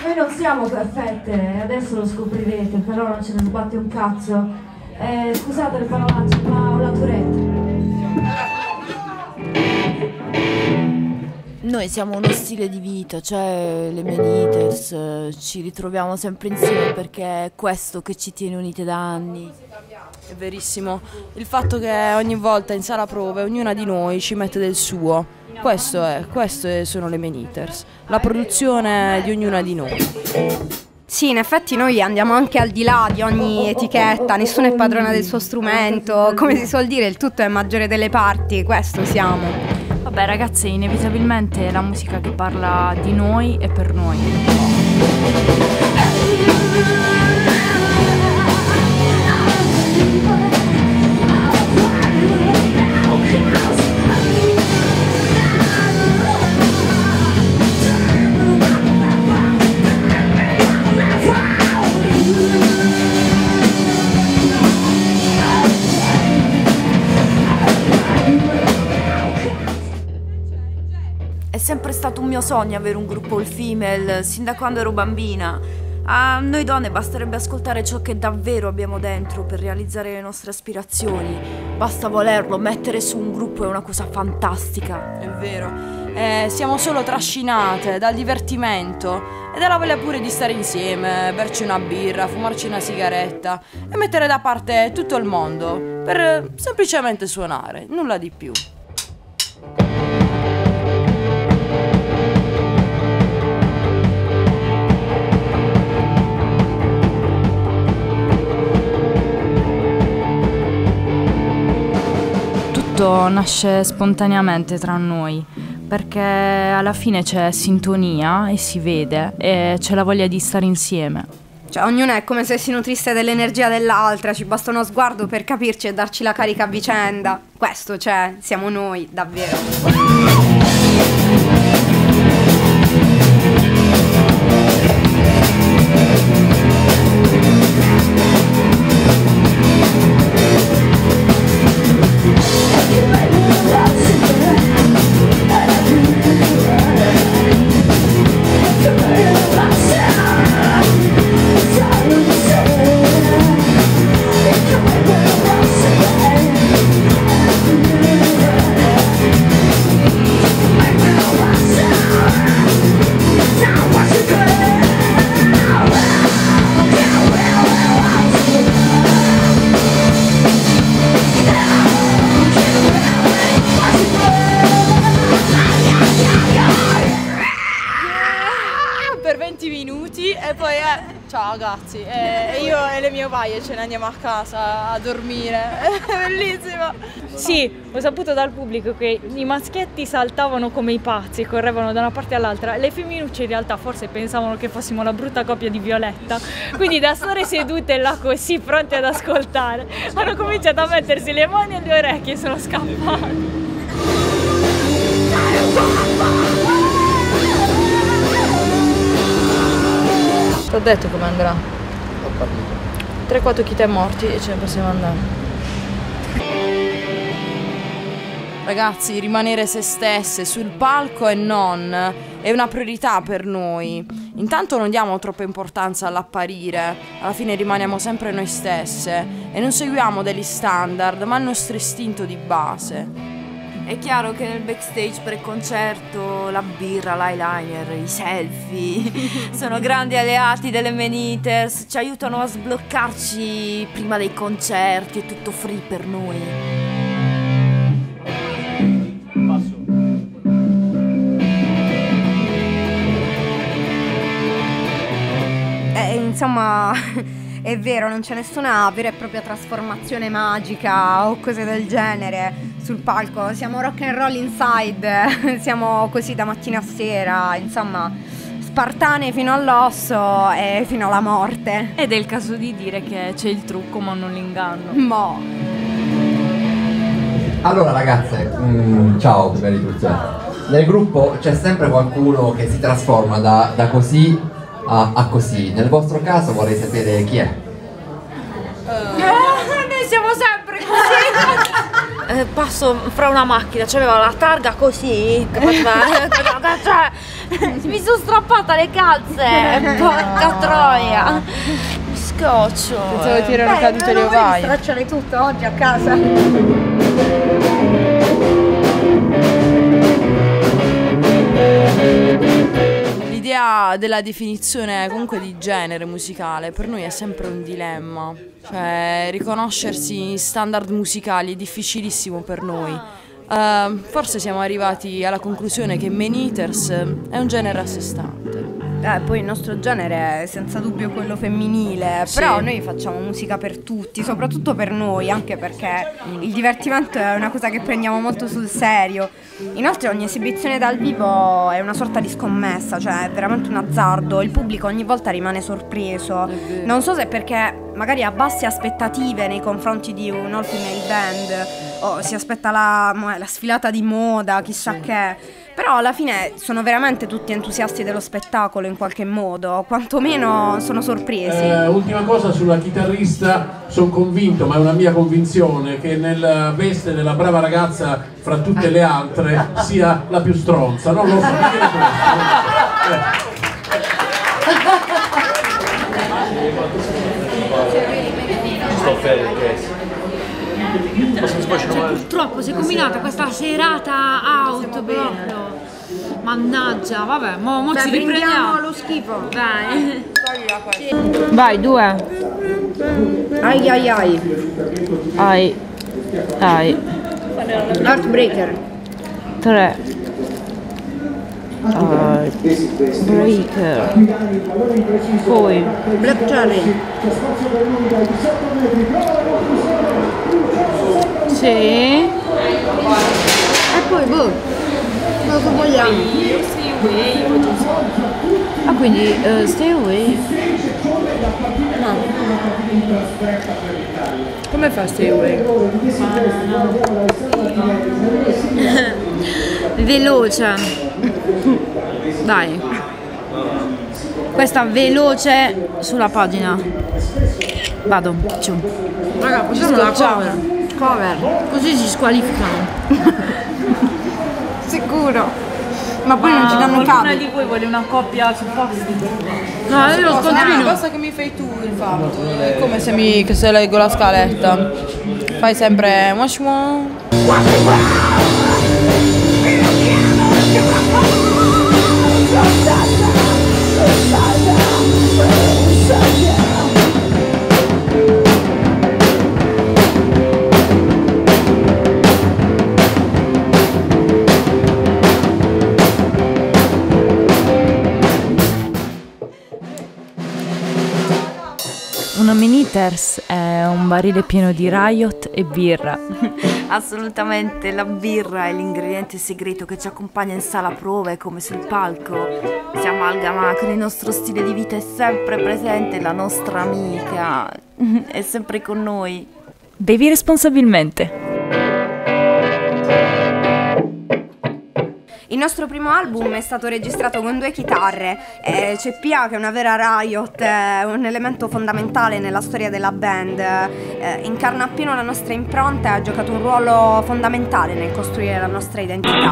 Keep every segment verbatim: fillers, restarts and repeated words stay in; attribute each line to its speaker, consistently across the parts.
Speaker 1: Noi non siamo perfette, adesso lo scoprirete, però non ce ne sbatte un cazzo. Eh, scusate le parolacce, ma ho la Tourette.
Speaker 2: Noi siamo uno stile di vita, cioè le Meniters, eh, ci ritroviamo sempre insieme perché è questo che ci tiene unite da anni.
Speaker 3: È verissimo, il fatto che ogni volta in sala prove ognuna di noi ci mette del suo, questo è, queste sono le Meniters, la produzione di ognuna di noi.
Speaker 4: Sì, in effetti noi andiamo anche al di là di ogni etichetta, nessuno è padrona del suo strumento, come si suol dire il tutto è maggiore delle parti, questo siamo.
Speaker 5: Vabbè ragazze, inevitabilmente è la musica che parla di noi e per noi.
Speaker 2: È sempre stato un mio sogno avere un gruppo all female, sin da quando ero bambina. A noi donne basterebbe ascoltare ciò che davvero abbiamo dentro per realizzare le nostre aspirazioni. Basta volerlo, mettere su un gruppo è una cosa fantastica.
Speaker 3: È vero, eh, siamo solo trascinate dal divertimento e dalla voglia pure di stare insieme, berci una birra, fumarci una sigaretta e mettere da parte tutto il mondo per eh, semplicemente suonare, nulla di più.
Speaker 5: Tutto nasce spontaneamente tra noi, perché alla fine c'è sintonia e si vede e c'è la voglia di stare insieme.
Speaker 4: Cioè ognuna è come se si nutrisse dell'energia dell'altra, ci basta uno sguardo per capirci e darci la carica a vicenda. Questo, cioè, siamo noi, davvero.
Speaker 3: Per venti minuti e poi eh, ciao ragazzi, e io e le mie paie ce ne andiamo a casa a dormire, è bellissimo.
Speaker 6: Sì, ho saputo dal pubblico che i maschietti saltavano come i pazzi, correvano da una parte all'altra, le femminucce in realtà forse pensavano che fossimo la brutta coppia di Violetta, quindi da stare sedute là così pronte ad ascoltare hanno cominciato a mettersi le mani alle orecchie e sono scappate.
Speaker 3: T'ho detto come andrà. Ho capito. tre quattro kit e morti e ce ne possiamo andare. Ragazzi, rimanere se stesse sul palco e non è una priorità per noi. Intanto non diamo troppa importanza all'apparire, alla fine rimaniamo sempre noi stesse e non seguiamo degli standard, ma il nostro istinto di base.
Speaker 2: È chiaro che nel backstage pre-concerto la birra, l'eyeliner, i selfie sono grandi alleati delle Meniters, ci aiutano a sbloccarci prima dei concerti, è tutto free per noi.
Speaker 4: Eh, insomma, è vero, non c'è nessuna vera e propria trasformazione magica o cose del genere sul palco, siamo rock and roll inside, siamo così da mattina a sera, insomma, spartane fino all'osso e fino alla morte.
Speaker 5: Ed è il caso di dire che c'è il trucco ma non l'inganno.
Speaker 4: Mo.
Speaker 7: Allora ragazze, mm, ciao prima di tutto. Nel gruppo c'è sempre qualcuno che si trasforma da, da così a, a così. Nel vostro caso vorrei sapere chi è.
Speaker 2: Uh. Noi siamo sempre così. eh, passo fra una macchina, c'aveva la targa così, che faceva- cioè, mi sono strappata le calze, porca troia, mi scoccio.
Speaker 3: Pensavo ti erano cadute le ovaie.
Speaker 4: Stracciare tutto oggi a casa.
Speaker 3: L'idea della definizione comunque di genere musicale per noi è sempre un dilemma, cioè riconoscersi in standard musicali è difficilissimo per noi. Uh, forse siamo arrivati alla conclusione che Man Eaters è un genere a sé stante.
Speaker 4: Eh, poi il nostro genere è senza dubbio quello femminile,
Speaker 3: Sì.
Speaker 4: però noi facciamo musica per tutti, soprattutto per noi, anche perché il divertimento è una cosa che prendiamo molto sul serio. Inoltre ogni esibizione dal vivo è una sorta di scommessa, cioè è veramente un azzardo, il pubblico ogni volta rimane sorpreso. Non so se è perché magari ha basse aspettative nei confronti di un all female band o si aspetta la, la sfilata di moda, chissà sì. che. Però alla fine sono veramente tutti entusiasti dello spettacolo in qualche modo, quantomeno sono sorpresi.
Speaker 8: Eh, ultima cosa sulla chitarrista, sono convinto, ma è una mia convinzione, che nella veste della brava ragazza fra tutte le altre sia la più stronza, non lo so dire
Speaker 9: Cioè, purtroppo si è combinata questa serata out proprio. Mannaggia, vabbè, mo, mo
Speaker 4: Beh,
Speaker 9: ci riprendiamo.
Speaker 4: prendiamo lo schifo.
Speaker 9: Dai.
Speaker 5: Vai, due.
Speaker 4: Ai ai ai.
Speaker 5: Ai. Ai.
Speaker 4: Heartbreaker.
Speaker 5: Tre. Breaker. Poi.
Speaker 4: Black Cherry.
Speaker 5: Sì.
Speaker 4: E poi boh. Cosa vogliamo?
Speaker 5: Ah, quindi uh, Stay Away.
Speaker 3: No. Come fa Stay Away?
Speaker 2: Veloce. Dai. Questa veloce sulla pagina. Vado. Ciu. Raga, facciamo la cover.
Speaker 4: Cover.
Speaker 2: Così si squalificano.
Speaker 4: Sicuro. Ma poi non ci danno i
Speaker 6: Qualcuna
Speaker 4: capi.
Speaker 6: di voi vuole una coppia su posti?
Speaker 2: No, io lo
Speaker 3: No,
Speaker 2: scontrino.
Speaker 3: basta che mi fai tu il fatto. È come se mi che se leggo la scaletta. Fai sempre wash one.
Speaker 5: Una Man Eaters è un barile pieno di Riot e birra.
Speaker 2: Assolutamente, la birra è l'ingrediente segreto che ci accompagna in sala prove come sul palco. Si amalgama con il nostro stile di vita, è sempre presente la nostra amica, è sempre con noi.
Speaker 5: Bevi responsabilmente.
Speaker 4: Il nostro primo album è stato registrato con due chitarre. eh, C'è Pia, che è una vera Riot, è un elemento fondamentale nella storia della band. eh, Incarna appieno la nostra impronta e ha giocato un ruolo fondamentale nel costruire la nostra identità.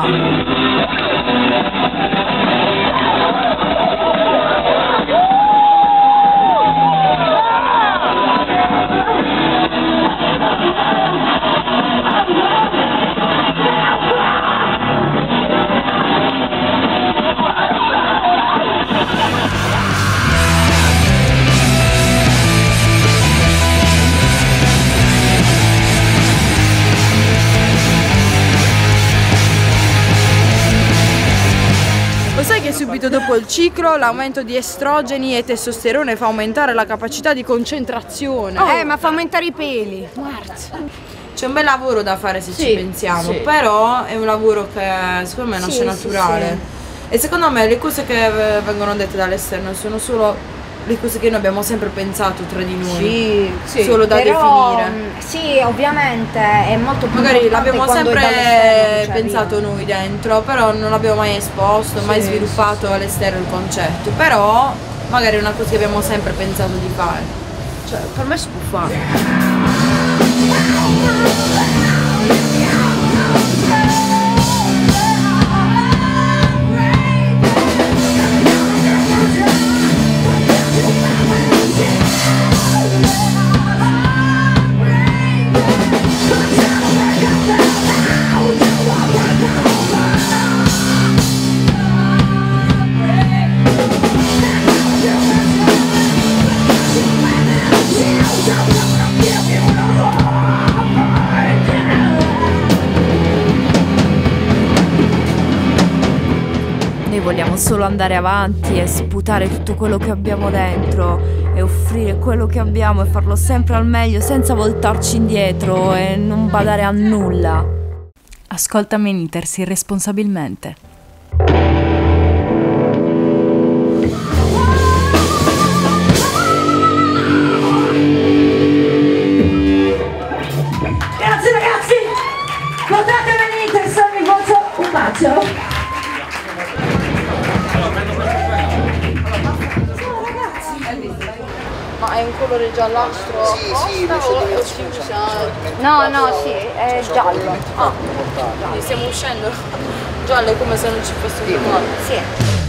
Speaker 3: Lo sai che subito dopo il ciclo l'aumento di estrogeni e testosterone fa aumentare la capacità di concentrazione?
Speaker 4: Oh. Eh, ma fa aumentare i peli.
Speaker 3: C'è un bel lavoro da fare se
Speaker 2: Sì,
Speaker 3: ci pensiamo,
Speaker 2: sì.
Speaker 3: però è un lavoro che secondo me nasce
Speaker 4: Sì,
Speaker 3: naturale.
Speaker 4: sì,
Speaker 3: E secondo me le cose che eh, vengono dette dall'esterno sono solo le cose che noi abbiamo sempre pensato tra di noi,
Speaker 4: Sì,
Speaker 3: solo da
Speaker 4: però,
Speaker 3: definire.
Speaker 4: mh, sì, ovviamente è molto più
Speaker 3: Magari
Speaker 4: importante
Speaker 3: l'abbiamo
Speaker 4: quando è
Speaker 3: sempre
Speaker 4: dall'esterno che ci
Speaker 3: pensato
Speaker 4: arriva.
Speaker 3: noi dentro, però non l'abbiamo mai esposto, mai
Speaker 4: Sì,
Speaker 3: sviluppato all'esterno il concetto. Però magari è una cosa che abbiamo sempre pensato di fare.
Speaker 2: Cioè, per me si può fare. Vogliamo solo andare avanti e sputare tutto quello che abbiamo dentro e offrire quello che abbiamo e farlo sempre al meglio senza voltarci indietro e non badare a nulla.
Speaker 5: Ascolta Meniters irresponsabilmente.
Speaker 1: Grazie ragazzi, portate Meniters, ogni voce un bacio.
Speaker 3: Ma è un colore giallastro?
Speaker 10: Sì, sì, lo
Speaker 3: o si usa?
Speaker 4: No, no, sì, è giallo.
Speaker 3: Ah, quindi stiamo uscendo. Giallo è come se non ci fosse più male.
Speaker 4: Sì.